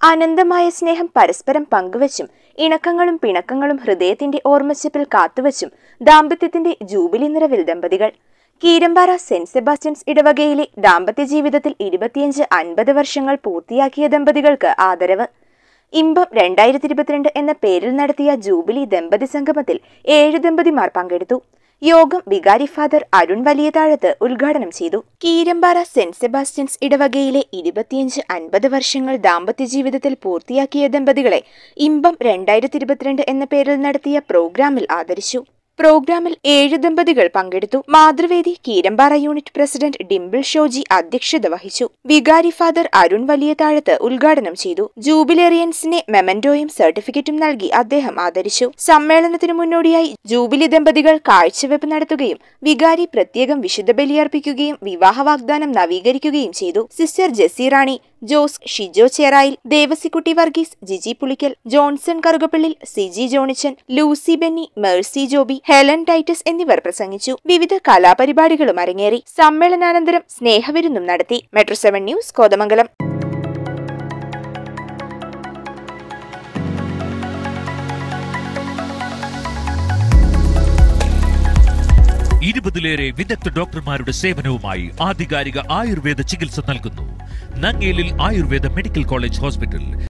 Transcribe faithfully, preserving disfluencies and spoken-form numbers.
അനന്തമായ സ്നേഹം പരസ്പരം പങ്കുവച്ചും ഇണക്കങ്ങളും പിണക്കങ്ങളും ഹൃദയത്തിന്റെ ഓർമ്മച്ചപ്പിൽ കാത്തുവച്ചും ദാമ്പത്യത്തിന്റെ ജൂബിലി നിറവിൽ ദമ്പതികൾ. കീരമ്പാറ സെന്റ് സെബാസ്റ്റ്യൻസ് ഇടവകയിലെ ദാമ്പത്യ ജീവിതത്തിൽ ഇരുപത്തിയഞ്ച് അൻപത് വർഷങ്ങൾ പൂർത്തിയാക്കിയ ദമ്പതികൾക്ക് ആദരവ്. ഇമ്പം രണ്ടായിരത്തി ഇരുപത്തിരണ്ട് എന്ന പേരിൽ നടത്തിയ ജൂബിലി ദമ്പതി സംഗമത്തിൽ ഏഴ് ദമ്പതിമാർ പങ്കെടുത്തു. യോഗം വികാരി ഫാദർ അരുൺ വലിയതാഴത്ത് ഉദ്ഘാടനം ചെയ്തു. കീരമ്പാറ സെന്റ് സെബാസ്റ്റ്യൻസ് ഇടവകയിലെ ഇരുപത്തിയഞ്ച് അൻപത് വർഷങ്ങൾ ദാമ്പത്യ ജീവിതത്തിൽ പൂർത്തിയാക്കിയ ദമ്പതികളെ ഇമ്പം രണ്ടായിരത്തി ഇരുപത്തിരണ്ട് എന്ന പേരിൽ നടത്തിയ പ്രോഗ്രാമിൽ ആദരിച്ചു. പ്രോഗ്രാമിൽ ഏഴ് ദമ്പതികൾ പങ്കെടുത്തു. മാതൃവേദി കീരമ്പാറ യൂണിറ്റ് പ്രസിഡന്റ് ഡിംപിൾ ഷോജി അധ്യക്ഷത വഹിച്ചു. വികാരി ഫാദർ അരുൺ വലിയതാഴത്ത് ഉദ്ഘാടനം ചെയ്തു. ജൂബിലേറിയൻസിനെ മെമന്റോയും സർട്ടിഫിക്കറ്റും നൽകി അദ്ദേഹം ആദരിച്ചു. സമ്മേളനത്തിനു മുന്നോടിയായി ജൂബിലി ദമ്പതികൾ കാഴ്ചവെപ്പ് നടത്തുകയും വികാരി പ്രത്യേകം വിശുദ്ധ ബലിയർപ്പിക്കുകയും വിവാഹ വാഗ്ദാനം നവീകരിക്കുകയും ചെയ്തു. Sister Jessy Rani, Jose, Shijo Cherayil, Devasikutty Varghese, Jiji Pulickal, Johnson Karukappallil, Siji Johnychan, Lucy Benny, Mercy Joby, Helen Titus എന്നിവർ പ്രസംഗിച്ചു. വിവിധ കലാപരിപാടികളും അരങ്ങേറി. സമ്മേളനാനന്തരം സ്നേഹവിരുന്നും നടത്തി. Metro seven news, Kothamangalam. ഇരുപതിലേറെ വിദഗ്ധ ഡോക്ടർമാരുടെ സേവനവുമായി ആധികാരിക ആയുർവേദ ചികിത്സ നൽകുന്നു. Nangelil Ayurveda medical college hospital.